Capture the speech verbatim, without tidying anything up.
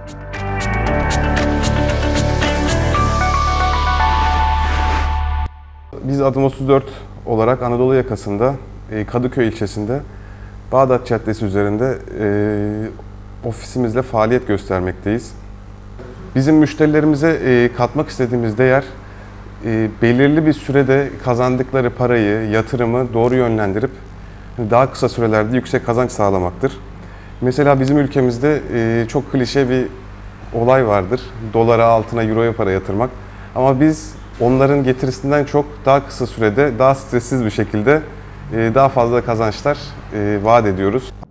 Biz Adım otuz dört olarak Anadolu yakasında, Kadıköy ilçesinde Bağdat Caddesi üzerinde e, ofisimizle faaliyet göstermekteyiz. Bizim müşterilerimize katmak istediğimiz değer, belirli bir sürede kazandıkları parayı, yatırımı doğru yönlendirip daha kısa sürelerde yüksek kazanç sağlamaktır. Mesela bizim ülkemizde çok klişe bir olay vardır. Dolara, altına, euroya para yatırmak. Ama biz onların getirisinden çok daha kısa sürede, daha stressiz bir şekilde daha fazla kazançlar vaat ediyoruz.